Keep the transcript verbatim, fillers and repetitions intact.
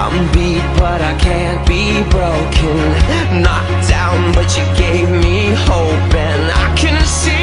I'm beat, but I can't be broken. Knocked down, but you gave me hope, and I can see